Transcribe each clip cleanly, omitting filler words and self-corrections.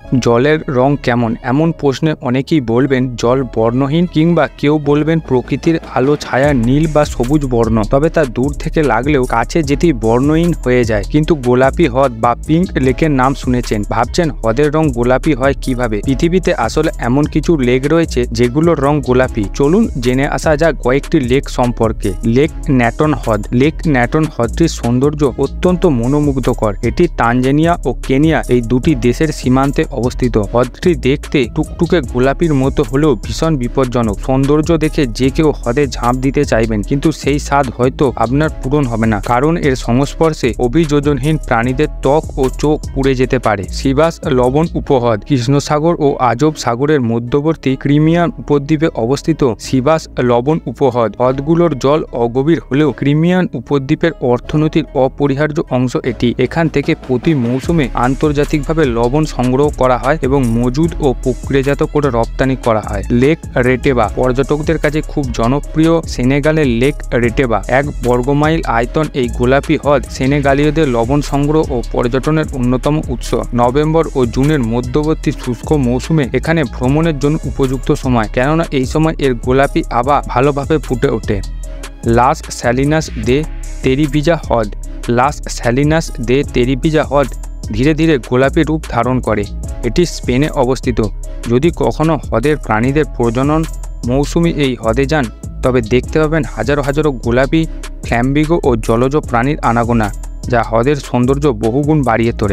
জলের রং কেমন? এমন প্রশ্নে অনেকেই বলবেন জল বর্ণহীন, কিংবা কেউ বলবেন প্রকৃতির আলো ছায়া নীল বা সবুজ বর্ণ। তবে তা দূর থেকে লাগলেও কাছে যেতেই বর্ণহীন হয়ে যায়। কিন্তু গোলাপি হ্রদ বা পিঙ্ক লেকের নাম শুনেছেন, ভাবছেন হ্রদের রং গোলাপি হয় কিভাবে? পৃথিবীতে আসলে এমন কিছু লেক রয়েছে যেগুলোর রং গোলাপি। চলুন জেনে আসা যাক কয়েকটি লেক সম্পর্কে। লেক ন্যাটন হ্রদ। লেক ন্যাটন হ্রদটির সৌন্দর্য অত্যন্ত মনোমুগ্ধকর। এটি তানজানিয়া ও কেনিয়া এই দুটি দেশের সীমান্তে অবস্থিত। হ্রদটি দেখতে টুকটুকে গোলাপির মতো হলেও ভীষণ বিপজ্জনক। সৌন্দর্য দেখে যে কেউ হ্রদে ঝাঁপ দিতে চাইবেন, কিন্তু সেই স্বাদ হয়তো আপনার পূরণ হবে না, কারণ এর সংস্পর্শে অভিযোজনহীন প্রাণীদের ত্বক ও চোখ পুড়ে যেতে পারে। সিভাস লবণ উপহ্রদ। কৃষ্ণসাগর ও আজব সাগরের মধ্যবর্তী ক্রিমিয়ান উপদ্বীপে অবস্থিত সিভাস লবণ উপহ্রদ। হ্রদগুলোর জল অগভীর হলেও ক্রিমিয়ান উপদ্বীপের অর্থনীতির অপরিহার্য অংশ এটি। এখান থেকে প্রতি মৌসুমে আন্তর্জাতিকভাবে লবণ সংগ্রহ করা হয় এবং মজুদ ও প্রক্রিয়াজাত করে রপ্তানি করা হয়। Lake Retba. পর্যটকদের কাছে খুব জনপ্রিয় সেনেগালের লেক রেটেবা। 1 বর্গমাইল আয়তন এই গোলাপি হ্রদ সেনেগালীয়দের লবণ সংগ্রহ ও পর্যটনের অন্যতম উৎস। নভেম্বর ও জুনের মধ্যবর্তী শুষ্ক মৌসুমে এখানে ভ্রমণের জন্য উপযুক্ত সময়, কেননা এই সময় এর গোলাপি আভা ভালোভাবে ফুটে ওঠে। লাস স্যালিনাস দে তেরিভিজা হ্রদ। লাস স্যালিনাস দে তেরিভিজা হ্রদ ধীরে ধীরে গোলাপি রূপ ধারণ করে। এটি স্পেনে অবস্থিত। যদি কখনো হ্রদের প্রাণীদের প্রজনন মৌসুমী এই হ্রদে যান, তবে দেখতে পাবেন হাজারো হাজারো গোলাপি, ফ্ল্যামিঙ্গো ও জলজ প্রাণীর আনাগোনা, যা হ্রদের সৌন্দর্য বহুগুণ বাড়িয়ে তোলে।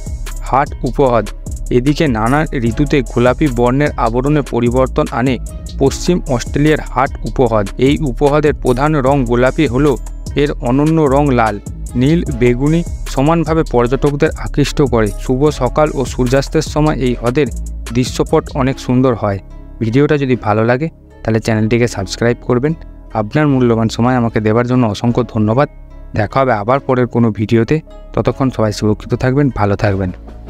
হাট উপহ্রদ। এদিকে নানা ঋতুতে গোলাপি বর্ণের আবরণে পরিবর্তন আনে পশ্চিম অস্ট্রেলিয়ার হাট উপহ্রদ। এই উপহ্রদের প্রধান রং গোলাপি হলেও এর অনন্য রং লাল, নীল, বেগুনি সমানভাবে পর্যটকদের আকৃষ্ট করে। শুভ সকাল ও সূর্যাস্তের সময় এই হ্রদের দৃশ্যপট অনেক সুন্দর হয়। ভিডিওটা যদি ভালো লাগে তাহলে চ্যানেলটিকে সাবস্ক্রাইব করবেন। আপনার মূল্যবান সময় আমাকে দেওয়ার জন্য অসংখ্য ধন্যবাদ। দেখা হবে আবার পরের কোনো ভিডিওতে। ততক্ষণ সবাই সুরক্ষিত থাকবেন, ভালো থাকবেন।